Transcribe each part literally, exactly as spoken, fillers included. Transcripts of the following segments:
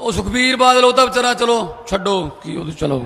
ਉਹ ਸੁਖਬੀਰ ਬਾਦਲ ਉਹ ਤਾਂ ਵਿਚਾਰਾ ਚਲੋ ਛੱਡੋ ਕੀ ਉਹ ਚਲੋ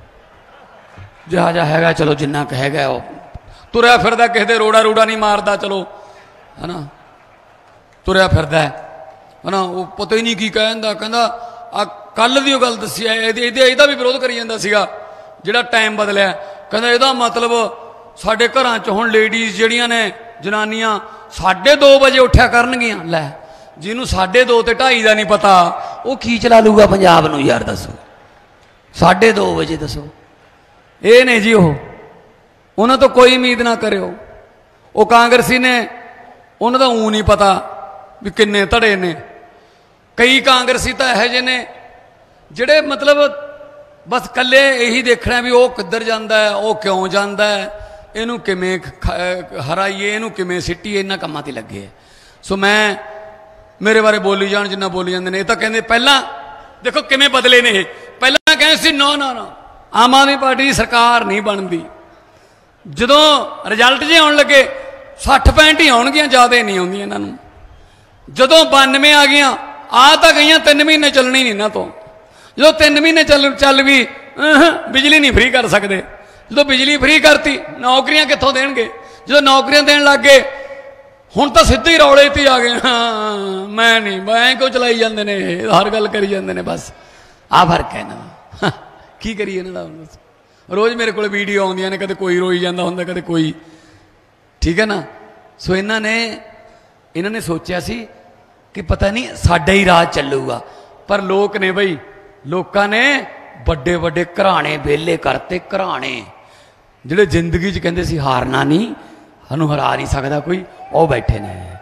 ਜਿਹਾ ਜਿਹਾ ਹੈਗਾ ਚਲੋ ਜਿੰਨਾ ਕੁ ਹੈਗਾ ਉਹ ਤੁਰਿਆ ਫਿਰਦਾ ਕਿਸੇ ਦੇ ਰੋੜਾ ਰੂੜਾ ਨਹੀਂ ਮਾਰਦਾ ਚਲੋ ਹੈ ਨਾ ਤੁਰਿਆ ਫਿਰਦਾ ਹੈ ਨਾ ਉਹ ਪਤਾ ਹੀ ਨਹੀਂ ਕੀ ਕਹਿੰਦਾ ਕਹਿੰਦਾ ਆ ਕੱਲ ਦੀ ਉਹ ਗੱਲ ਦੱਸੀ ਹੈ ਇਹਦੇ ਇਹਦਾ ਵੀ ਵਿਰੋਧ ਕਰੀ ਜਾਂਦਾ ਸੀਗਾ ਜਿਹੜਾ ਟਾਈਮ ਬਦਲਿਆ ਕਹਿੰਦਾ ਇਹਦਾ ਮਤਲਬ ਸਾਡੇ ਘਰਾਂ 'ਚ ਹੁਣ ਲੇਡੀਜ਼ ਜਿਹੜੀਆਂ ਨੇ ਜਨਾਨੀਆਂ ਸਾਢੇ ਦੋ ਵਜੇ ਉੱਠਿਆ ਕਰਨਗੀਆਂ ਲੈ ਜਿਹਨੂੰ ਸਾਢੇ ਦੋ ਤੇ ਢਾਈ ਦਾ ਨਹੀਂ ਪਤਾ ਉਹ ਕੀ ਚਲਾ ਲੂਗਾ ਪੰਜਾਬ ਨੂੰ ਯਾਰ ਦੱਸੋ ਸਾਢੇ ਦੋ ਵਜੇ ਦੱਸੋ ਇਹ ਨੇ ਜੀ ਉਹ ਉਹਨਾਂ ਤੋਂ ਕੋਈ ਉਮੀਦ ਨਾ ਕਰਿਓ ਉਹ ਕਾਂਗਰਸੀ ਨੇ ਉਹਨਾਂ ਦਾ ਊਂ ਨਹੀਂ ਪਤਾ ਵੀ ਕਿੰਨੇ ਧੜੇ ਨੇ ਕਈ ਕਾਂਗਰਸੀ ਤਾਂ ਇਹੋ ਜਿਹੇ ਨੇ ਜਿਹੜੇ ਮਤਲਬ ਬਸ ਇਕੱਲੇ ਇਹੀ ਦੇਖਣਾ ਵੀ ਉਹ ਕਿੱਧਰ ਜਾਂਦਾ ਹੈ ਉਹ ਕਿਉਂ ਜਾਂਦਾ ਹੈ ਇਹਨੂੰ ਕਿਵੇਂ ਹਰਾਈਏ ਇਹਨੂੰ ਕਿਵੇਂ ਸਿੱਟੀਏ ਇਹਨਾਂ ਕੰਮਾਂ 'ਤੇ ਲੱਗੇ ਸੋ ਮੈਂ ਮੇਰੇ ਬਾਰੇ ਬੋਲੀ ਜਾਣ ਜਿੰਨਾ ਬੋਲੀ ਜਾਂਦੇ ਨੇ ਇਹ ਤਾਂ ਕਹਿੰਦੇ ਪਹਿਲਾਂ ਦੇਖੋ ਕਿਵੇਂ ਬਦਲੇ ਨੇ ਇਹ ਪਹਿਲਾਂ ਕਹਿੰਦੇ ਸੀ ਨੋ ਨੋ ਨੋ ਆਮ ਆਦਮੀ ਪਾਰਟੀ ਦੀ ਸਰਕਾਰ ਨਹੀਂ ਬਣਦੀ ਜਦੋਂ ਰਿਜ਼ਲਟ ਜੇ ਆਉਣ ਲੱਗੇ ਸੱਠ ਪੈਂਹਠ ਹੀ ਆਉਣਗੀਆਂ ਜ਼ਿਆਦਾ ਨਹੀਂ ਆਉਂਦੀਆਂ ਇਹਨਾਂ ਨੂੰ ਜਦੋਂ ਬਾਨਵੇਂ ਆ ਗਈਆਂ ਆ ਤਾਂ ਗਈਆਂ ਤਿੰਨ ਮਹੀਨੇ ਚੱਲਣੀ ਨਹੀਂ ਇਹਨਾਂ ਤੋਂ ਜਦੋਂ ਤਿੰਨ ਮਹੀਨੇ ਚੱਲ ਚੱਲ ਵੀ ਬਿਜਲੀ ਨਹੀਂ ਫ੍ਰੀ ਕਰ ਸਕਦੇ ਜਦੋਂ ਬਿਜਲੀ ਫ੍ਰੀ ਕਰਤੀ ਨੌਕਰੀਆਂ ਕਿੱਥੋਂ ਦੇਣਗੇ ਜਦੋਂ ਨੌਕਰੀਆਂ ਦੇਣ ਲੱਗ ਗਏ ਹੁਣ ਤਾਂ ਸਿੱਧੇ ਹੀ ਰੌਲੇ 'ਤੇ ਆ ਗਏ ਹਾਂ ਮੈਂ ਨਹੀਂ ਮੈਂ ਕਿਉਂ ਚਲਾਈ ਜਾਂਦੇ ਨੇ ਹਰ ਗੱਲ ਕਰੀ ਜਾਂਦੇ ਨੇ ਬਸ ਆਹ ਫਰਕ ਹੈ ਇਹਨਾਂ ਦਾ ਕੀ ਕਰੀਏ ਇਹਨਾਂ ਦਾ ਰੋਜ਼ ਮੇਰੇ ਕੋਲ ਵੀਡੀਓ ਆਉਂਦੀਆਂ ਨੇ ਕਦੇ ਕੋਈ ਰੋਈ ਜਾਂਦਾ ਹੁੰਦਾ ਕਦੇ ਕੋਈ ਠੀਕ ਹੈ ਨਾ ਸੋ ਇਹਨਾਂ ਨੇ ਇਹਨਾਂ ਨੇ ਸੋਚਿਆ ਸੀ ਕਿ ਪਤਾ ਨਹੀਂ ਸਾਡਾ ਹੀ ਰਾਜ ਚੱਲੂਗਾ ਪਰ ਲੋਕ ਨੇ ਬਈ ਲੋਕਾਂ ਨੇ ਵੱਡੇ ਵੱਡੇ ਘਰਾਣੇ ਵਿਹਲੇ ਕਰਤੇ ਘਰਾਣੇ ਜਿਹੜੇ ਜ਼ਿੰਦਗੀ 'ਚ ਕਹਿੰਦੇ ਸੀ ਹਾਰਨਾ ਨਹੀਂ ਸਾਨੂੰ ਹਰਾ ਨਹੀਂ ਸਕਦਾ ਕੋਈ ਉਹ ਬੈਠੇ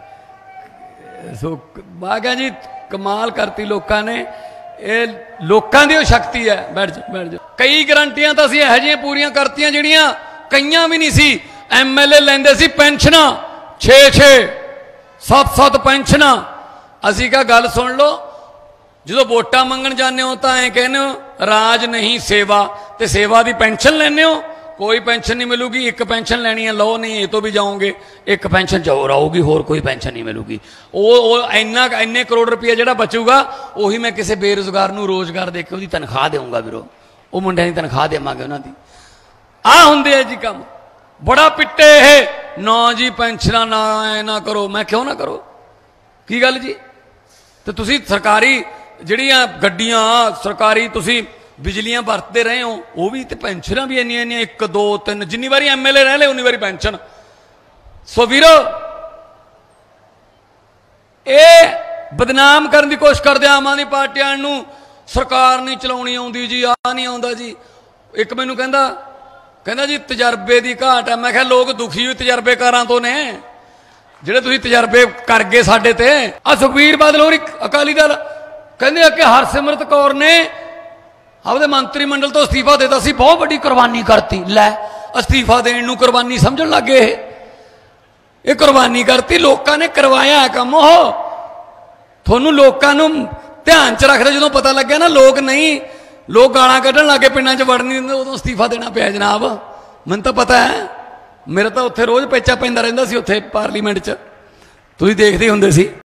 ਨੇ ਸੋ ਮੈਂ ਕਿਹਾ ਜੀ ਕਮਾਲ ਕਰਤੀ ਲੋਕਾਂ ਨੇ ਇਹ ਲੋਕਾਂ ਦੀ ਉਹ ਸ਼ਕਤੀ ਹੈ ਬੈਠ ਜਾ ਬੈਠ ਜਾ ਕਈ ਗਰੰਟੀਆਂ ਤਾਂ ਅਸੀਂ ਇਹੋ ਜਿਹੀਆਂ ਪੂਰੀਆਂ ਕਰਤੀਆਂ ਜਿਹੜੀਆਂ ਕਈਆਂ ਵੀ ਨਹੀਂ ਸੀ ਐਮ ਐਲ ਏ ਲੈਂਦੇ ਸੀ ਪੈਨਸ਼ਨਾਂ ਛੇ ਛੇ ਸੱਤ ਸੱਤ ਪੈਨਸ਼ਨਾਂ ਅਸੀਂ ਕਿਹਾ ਗੱਲ ਸੁਣ ਲਓ ਜਦੋਂ ਵੋਟਾਂ ਮੰਗਣ ਜਾਂਦੇ ਹੋ ਤਾਂ ਐਂ ਕਹਿੰਦੇ ਹੋ ਰਾਜ ਨਹੀਂ ਸੇਵਾ ਤੇ ਸੇਵਾ ਦੀ ਪੈਨਸ਼ਨ ਲੈਂਦੇ ਹੋ ਕੋਈ ਪੈਨਸ਼ਨ ਨਹੀਂ ਮਿਲੂਗੀ ਇੱਕ ਪੈਨਸ਼ਨ ਲੈਣੀ ਹੈ ਲਓ ਨਹੀਂ ਇਹ ਤੋਂ ਵੀ ਜਾਓਗੇ ਇੱਕ ਪੈਨਸ਼ਨ ਜ਼ਰੂਰ ਆਊਗੀ ਹੋਰ ਕੋਈ ਪੈਨਸ਼ਨ ਨਹੀਂ ਮਿਲੂਗੀ ਉਹ ਉਹ ਇੰਨਾ ਇੰਨੇ ਕਰੋੜ ਰੁਪਈਆ ਜਿਹੜਾ ਬਚੂਗਾ ਉਹੀ ਮੈਂ ਕਿਸੇ ਬੇਰੁਜ਼ਗਾਰ ਨੂੰ ਰੋਜ਼ਗਾਰ ਦੇ ਕੇ ਉਹਦੀ ਤਨਖਾਹ ਦੇਵਾਂਗਾ ਵੀਰੋ ਉਹ ਮੁੰਡਿਆਂ ਦੀ ਤਨਖਾਹ ਦੇਵਾਂਗੇ ਉਹਨਾਂ ਦੀ ਆਹ ਹੁੰਦੇ ਆ ਜੀ ਕੰਮ ਬੜਾ ਪਿੱਟੇ ਇਹ ਨਾ ਜੀ ਪੈਨਸ਼ਨਾਂ ਨਾ ਐ ਨਾ ਕਰੋ ਮੈਂ ਕਿਉਂ ਨਾ ਕਰੋ ਕੀ ਗੱਲ ਜੀ ਤੇ ਤੁਸੀਂ ਸਰਕਾਰੀ ਜਿਹੜੀਆਂ ਗੱਡੀਆਂ ਸਰਕਾਰੀ ਤੁਸੀਂ ਬਿਜਲੀਆਂ ਵਰਤਦੇ ਰਹੇ ਹੋ ਉਹ ਵੀ ਤੇ ਪੈਨਸ਼ਨਾਂ ਵੀ ਇੰਨੀਆਂ ਇੰਨੀਆਂ ਇੱਕ ਦੋ ਤਿੰਨ ਜਿੰਨੀ ਵਾਰੀ ਐਮ ਐਲ ਏ ਰਹਿ ਲਏ ਉਨੀ ਵਾਰੀ ਪੈਨਸ਼ਨ ਸੋ ਵੀਰੋ ਇਹ ਬਦਨਾਮ ਕਰਨ ਦੀ ਕੋਸ਼ਿਸ਼ ਕਰਦੇ ਆਮ ਆਦਮੀ ਪਾਰਟੀਆਂ ਨੂੰ ਸਰਕਾਰ ਨਹੀਂ ਚਲਾਉਣੀ ਆਉਂਦੀ ਜੀ ਆ ਨਹੀਂ ਆਉਂਦਾ ਜੀ ਇੱਕ ਮੈਨੂੰ ਕਹਿੰਦਾ ਕਹਿੰਦਾ ਜੀ ਤਜਰਬੇ ਦੀ ਘਾਟ ਹੈ ਮੈਂ ਕਿਹਾ ਲੋਕ ਦੁਖੀ ਹੋਏ ਤਜਰਬੇਕਾਰਾਂ ਤੋਂ ਨੇ ਜਿਹੜੇ ਤੁਸੀਂ ਤਜਰਬੇ ਕਰ ਗਏ ਸਾਡੇ ਤੇ ਆ ਸੁਖਬੀਰ ਬਾਦਲ ਹੋਰ ਇੱਕ ਅਕਾਲੀ ਦਲ ਕਹਿੰਦੇ ਆ ਕਿ ਹਰਸਿਮਰਤ ਕੌਰ ਨੇ ਆਪਦੇ ਮੰਤਰੀ ਮੰਡਲ ਤੋਂ ਅਸਤੀਫਾ ਦੇਤਾ ਸੀ ਬਹੁਤ ਵੱਡੀ ਕੁਰਬਾਨੀ ਕਰਤੀ ਲੈ ਅਸਤੀਫਾ ਦੇਣ ਨੂੰ ਕੁਰਬਾਨੀ ਸਮਝਣ ਲੱਗੇ ਇਹ ਇਹ ਕੁਰਬਾਨੀ ਕਰਤੀ ਲੋਕਾਂ ਨੇ ਕਰਵਾਇਆ ਕੰਮ ਉਹ ਤੁਹਾਨੂੰ ਲੋਕਾਂ ਨੂੰ ਧਿਆਨ 'ਚ ਰੱਖਦੇ ਜਦੋਂ ਪਤਾ ਲੱਗਿਆ ਨਾ ਲੋਕ ਨਹੀਂ ਲੋਕ ਗਾਲਾਂ ਕੱਢਣ ਲੱਗੇ ਪਿੰਡਾਂ 'ਚ ਵੜ ਨਹੀਂ ਦਿੰਦੇ ਉਦੋਂ ਅਸਤੀਫਾ ਦੇਣਾ ਪਿਆ ਜਨਾਬ ਮੈਨੂੰ ਤਾਂ ਪਤਾ ਹੈ ਮੇਰਾ ਤਾਂ ਉੱਥੇ ਰੋਜ਼ ਪੇਚਾ ਪੈਂਦਾ ਰਹਿੰਦਾ ਸੀ ਉੱਥੇ ਪਾਰਲੀਮੈਂਟ 'ਚ ਤੁਸੀਂ ਦੇਖਦੇ ਹੁੰਦੇ ਸੀ